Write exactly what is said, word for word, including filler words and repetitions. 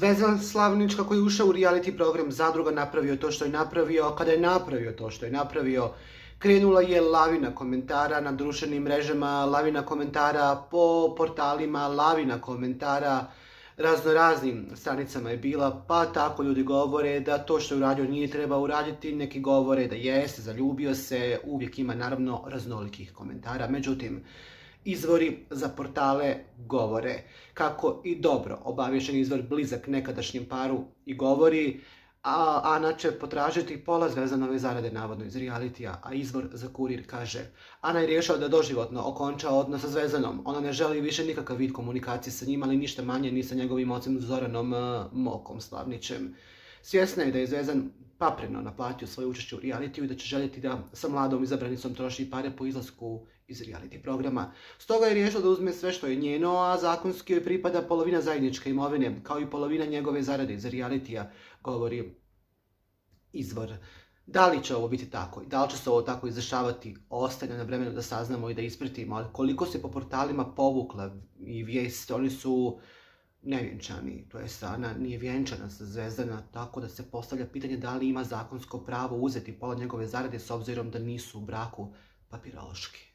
Zvezdan Slavnić kako je ušao u reality program Zadruga, napravio to što je napravio. Kada je napravio to što je napravio, krenula je lavina komentara na društvenim mrežama, lavina komentara po portalima, lavina komentara raznoraznim stranicama je bila, pa tako ljudi govore da to što je uradio nije treba uraditi, neki govore da jeste, zaljubio se, uvijek ima naravno raznolikih komentara. Međutim, izvori za portale govore kako i dobro obavješten izvor blizak nekadašnjem paru i govori, a Ana će potražiti pola Zvezdanove zarade navodno iz realitija, a izvor za Kurir kaže: Ana je riješila da doživotno okonča odnos sa Zvezdanom. Ona ne želi više nikakav vid komunikacije sa njim, ali ništa manje ni sa njegovim ocem Zoranom Mokom Slavnićem. Svjesna je da je Zvezdan papreno naplatio svoje učešće u realitiju i da će željeti da sa mladom izabranicom troši pare po izlasku iz reality programa. Stoga je riješila da uzme sve što je njeno, a zakonski joj pripada polovina zajedničke imovine, kao i polovina njegove zarade iz realitija, govori izvor. Da li će ovo biti tako i da li će se ovo tako izrašavati, ostaje na vremenu da saznamo i da ispratimo, ali koliko se po portalima povukla i vijest, oni su nevjenčani, to je Ana nije vjenčana sa Zvezdana, tako da se postavlja pitanje da li ima zakonsko pravo uzeti pola njegove zarade s obzirom da nisu u braku papirološki.